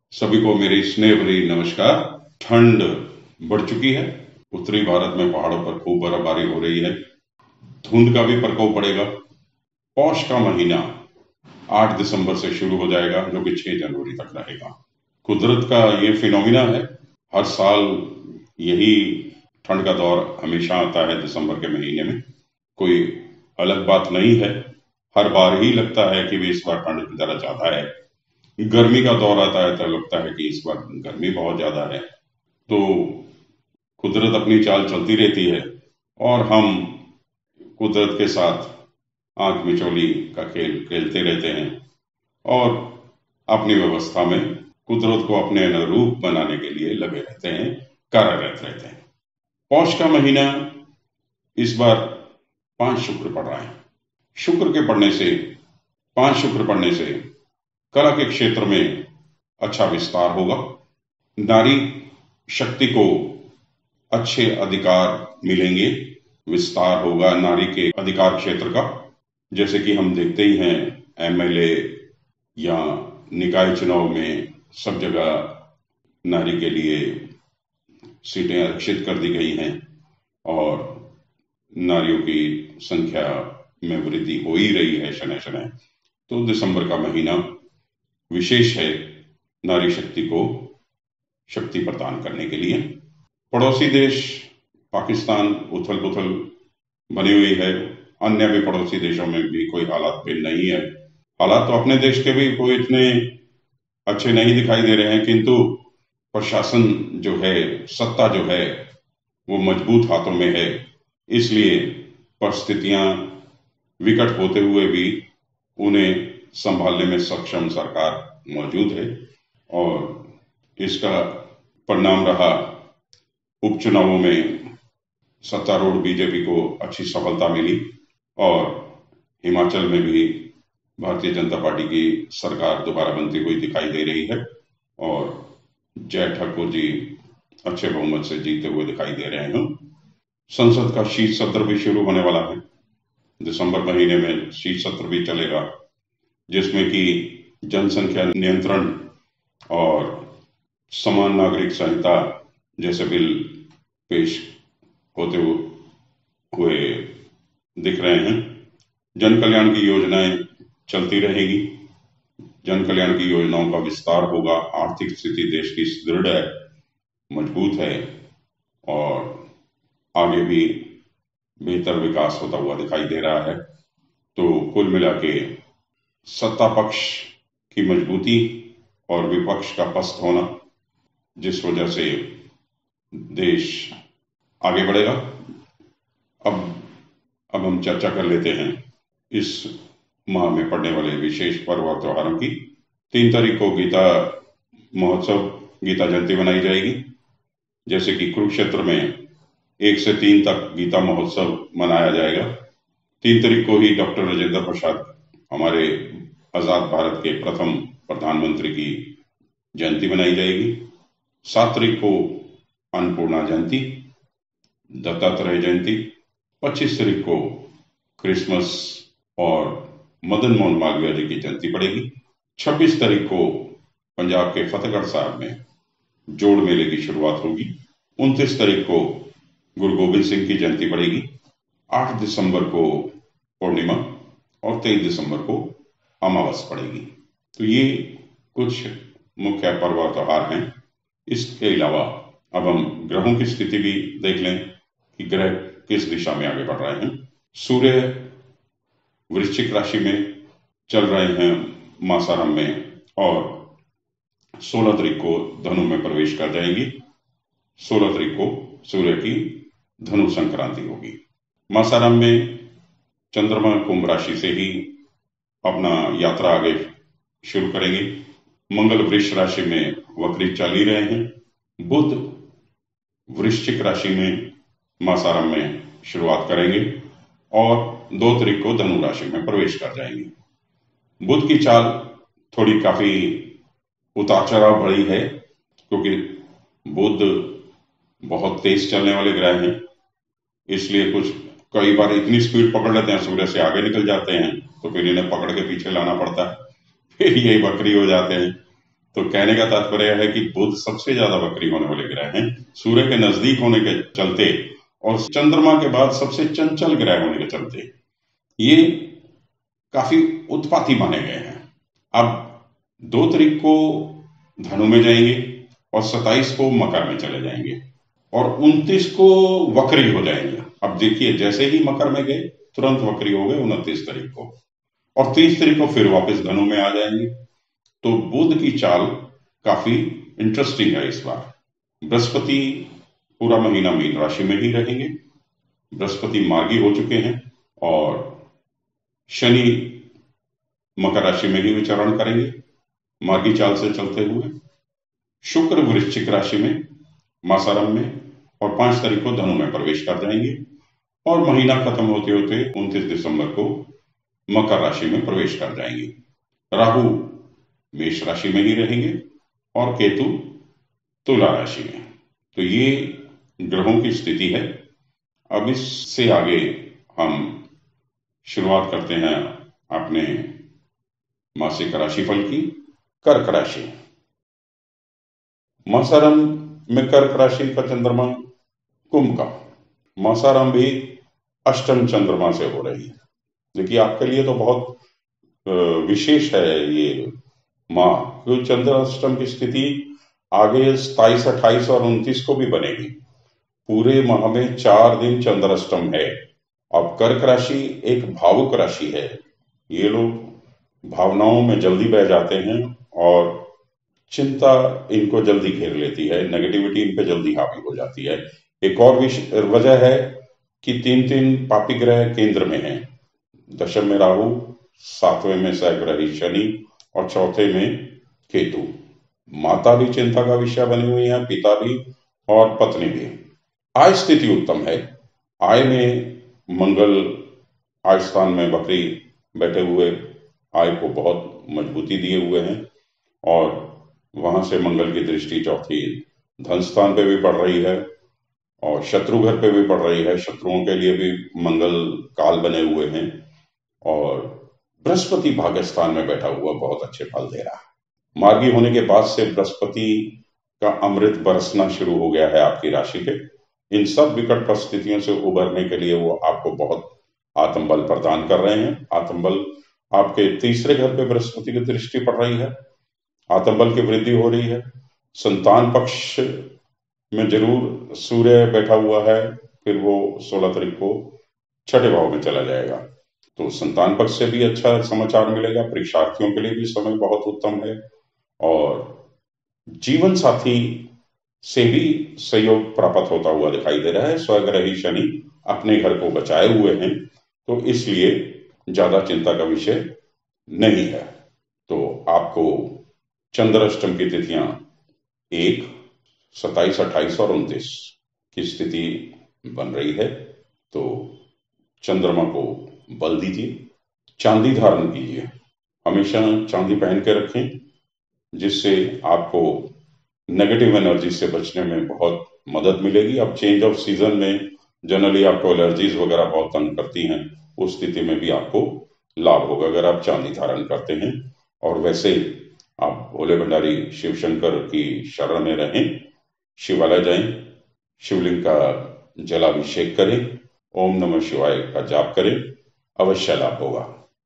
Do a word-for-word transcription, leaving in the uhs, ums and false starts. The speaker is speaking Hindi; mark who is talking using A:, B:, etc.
A: सभी को मेरी स्नेह भरी नमस्कार। ठंड बढ़ चुकी है। उत्तरी भारत में पहाड़ों पर खूब बर्फबारी हो रही है। धुंध का भी प्रकोप बढ़ेगा। पौष का महीना आठ दिसंबर से शुरू हो जाएगा, जो कि छह जनवरी तक रहेगा। कुदरत का ये फिनोमिना है। हर साल यही ठंड का दौर हमेशा आता है दिसंबर के महीने में। कोई अलग बात नहीं है। हर बार ही लगता है कि भी इस बार ठंड जरा ज्यादा है। गर्मी का दौर आता है तो लगता है कि इस बार गर्मी बहुत ज्यादा है। तो कुदरत अपनी चाल चलती रहती है और हम कुदरत के साथ आंख मिचौली का खेल खेलते रहते हैं और अपनी व्यवस्था में कुदरत को अपने अनुरूप बनाने के लिए लगे रहते हैं, कार्यरत रहते हैं। पौष का महीना इस बार पांच शुक्र पड़ रहा है। शुक्र के पड़ने से पांच शुक्र पड़ने से कला के क्षेत्र में अच्छा विस्तार होगा। नारी शक्ति को अच्छे अधिकार मिलेंगे। विस्तार होगा नारी के अधिकार क्षेत्र का। जैसे कि हम देखते ही हैं, एमएलए या निकाय चुनाव में सब जगह नारी के लिए सीटें आरक्षित कर दी गई हैं और नारियों की संख्या में वृद्धि हो ही रही है शनय शनय। तो दिसंबर का महीना विशेष है नारी शक्ति को शक्ति प्रदान करने के लिए। पड़ोसी देश पाकिस्तान उथल पुथल बनी हुई है। अन्य भी पड़ोसी देशों में भी कोई हालात भिन्न नहीं है। हालात तो अपने देश के भी कोई इतने अच्छे नहीं दिखाई दे रहे हैं, किंतु प्रशासन जो है, सत्ता जो है, वो मजबूत हाथों में है। इसलिए परिस्थितियां विकट होते हुए भी उन्हें संभालने में सक्षम सरकार मौजूद है और इसका परिणाम रहा उपचुनावों में सत्तारूढ़ बीजेपी को अच्छी सफलता मिली और हिमाचल में भी भारतीय जनता पार्टी की सरकार दोबारा बनती हुई दिखाई दे रही है और जय ठाकुर जी अच्छे बहुमत से जीते हुए दिखाई दे रहे हैं। संसद का शीत सत्र भी शुरू होने वाला है। दिसंबर महीने में शीत सत्र भी चलेगा, जिसमें कि जनसंख्या नियंत्रण और समान नागरिक संहिता जैसे बिल पेश होते हुए दिख रहे हैं। जन कल्याण की योजनाएं चलती रहेगी। जन कल्याण की योजनाओं का विस्तार होगा। आर्थिक स्थिति देश की सुदृढ़ है, मजबूत है और आगे भी बेहतर विकास होता हुआ दिखाई दे रहा है। तो कुल मिला के सत्ता पक्ष की मजबूती और विपक्ष का पस्त होना, जिस वजह से देश आगे बढ़ेगा। अब अब हम चर्चा कर लेते हैं इस माह में पड़ने वाले विशेष पर्व और त्योहारों की। तीन तारीख को गीता महोत्सव, गीता जयंती मनाई जाएगी। जैसे कि कुरुक्षेत्र में एक से तीन तक गीता महोत्सव मनाया जाएगा। तीन तारीख को ही डॉक्टर राजेंद्र प्रसाद, हमारे आजाद भारत के प्रथम प्रधानमंत्री की जयंती मनाई जाएगी। सात तारीख को अन्नपूर्णा जयंती, दत्तात्रेय जयंती। पच्चीस तारीख को क्रिसमस और मदन मोहन मालवीय जी की जयंती पड़ेगी। छब्बीस तारीख को पंजाब के फतेहगढ़ साहब में जोड़ मेले की शुरुआत होगी। उनतीस तारीख को गुरु गोविंद सिंह की जयंती पड़ेगी। आठ दिसंबर को पूर्णिमा और तेईस दिसंबर को अमावस पड़ेगी। तो ये कुछ मुख्य पर्व और त्योहार हैं। इसके अलावा अब हम ग्रहों की स्थिति भी देख लें कि ग्रह किस दिशा में आगे बढ़ रहे हैं। सूर्य वृश्चिक राशि में चल रहे हैं मासारम में और सोलह तारीख को धनु में प्रवेश कर जाएंगी। सोलह तारीख को सूर्य की धनु संक्रांति होगी। मासारम में चंद्रमा कुंभ राशि से ही अपना यात्रा आगे शुरू करेंगे। मंगल वृष राशि में वक्री चल ही रहे हैं। बुध वृश्चिक राशि में मासारम में शुरुआत करेंगे और दो तारीख को धनु राशि में प्रवेश कर जाएंगे। बुध की चाल थोड़ी काफी उतार चढ़ाव भरी है, क्योंकि बुध बहुत तेज चलने वाले ग्रह हैं। इसलिए कुछ कई बार इतनी स्पीड पकड़ लेते हैं, सूर्य से आगे निकल जाते हैं, तो फिर इन्हें पकड़ के पीछे लाना पड़ता है, फिर ये वक्री हो जाते हैं। तो कहने का तात्पर्य है कि बुध सबसे ज्यादा वक्री होने वाले ग्रह हैं, सूर्य के नजदीक होने के चलते और चंद्रमा के बाद सबसे चंचल ग्रह होने के चलते ये काफी उत्पाती माने गए हैं। अब दो तारीख को धनु में जाएंगे और सत्ताईस को मकर में चले जाएंगे और उनतीस को वक्री हो जाएंगे। अब देखिए, जैसे ही मकर में गए तुरंत वक्री हो गए उनतीस तारीख को, और तीस तारीख को फिर वापस धनु में आ जाएंगे। तो बुध की चाल काफी इंटरेस्टिंग है इस बार। बृहस्पति पूरा महीना मीन राशि में ही रहेंगे, बृहस्पति मार्गी हो चुके हैं, और शनि मकर राशि में ही विचरण करेंगे मार्गी चाल से चलते हुए। शुक्र वृश्चिक राशि में मासारम में और पांच तारीख को धनु में प्रवेश कर जाएंगे, और महीना खत्म होते होते उनतीस दिसंबर को मकर राशि में प्रवेश कर जाएंगे। राहु मेष राशि में ही रहेंगे और केतु तुला राशि में। तो ये ग्रहों की स्थिति है। अब इससे आगे हम शुरुआत करते हैं अपने मासिक राशिफल की। कर्क राशि, मासारम में कर्क राशि का चंद्रमा कुंभ का, मासारम भी अष्टम चंद्रमा से हो रही है। देखिए, आपके लिए तो बहुत विशेष है ये माह, क्योंकि चंद्र अष्टम की स्थिति आगे सताइस अट्ठाईस और उनतीस को भी बनेगी। पूरे माह में चार दिन चंद्र अष्टम है। अब कर्क राशि एक भावुक राशि है, ये लोग भावनाओं में जल्दी बह जाते हैं और चिंता इनको जल्दी घेर लेती है, नेगेटिविटी इन पे जल्दी हावी हो जाती है। एक और वजह है कि तीन तीन पापी ग्रह केंद्र में हैं, दशम में राहु, सातवें में सहग्रही शनि और चौथे में केतु। माता भी चिंता का विषय बनी हुई है, पिता भी और पत्नी भी। आय स्थिति उत्तम है, आय में मंगल आय स्थान में वक्री बैठे हुए आय को बहुत मजबूती दिए हुए हैं, और वहां से मंगल की दृष्टि चौथी धन स्थान पे भी पड़ रही है और शत्रु घर पे भी पड़ रही है। शत्रुओं के लिए भी मंगल काल बने हुए हैं, और बृहस्पति भाग्य स्थान में बैठा हुआ बहुत अच्छे फल दे रहा है। मार्गी होने के बाद से बृहस्पति का अमृत बरसना शुरू हो गया है आपकी राशि पे। इन सब विकट परिस्थितियों से उबरने के लिए वो आपको बहुत आत्मबल प्रदान कर रहे हैं। आत्मबल, आपके तीसरे घर पे बृहस्पति की दृष्टि पड़ रही है, आत्मबल की वृद्धि हो रही है। संतान पक्ष में जरूर सूर्य बैठा हुआ है, फिर वो सोलह तारीख को छठे भाव में चला जाएगा, तो संतान पक्ष से भी अच्छा समाचार मिलेगा। परीक्षार्थियों के लिए भी समय बहुत उत्तम है, और जीवन साथी से भी सहयोग प्राप्त होता हुआ दिखाई दे रहा है। स्वग्रही शनि अपने घर को बचाए हुए हैं, तो इसलिए ज्यादा चिंता का विषय नहीं है। तो आपको चंद्राष्टम की तिथियां एक, सत्ताईस, अट्ठाईस और उनतीस की स्थिति बन रही है। तो चंद्रमा को बल दीजिए, चांदी धारण कीजिए, हमेशा चांदी पहन के रखें, जिससे आपको नेगेटिव एनर्जी से बचने में बहुत मदद मिलेगी। अब चेंज ऑफ सीजन में जनरली आपको एलर्जीज वगैरह बहुत तंग करती हैं, उस स्थिति में भी आपको लाभ होगा अगर आप चांदी धारण करते हैं। और वैसे आप भोले भंडारी शिव शंकर की शरण में रहें, शिवालय जाएं, शिवलिंग का जलाभिषेक करें, ओम नमः शिवाय का जाप करें, अवश्य लाभ होगा।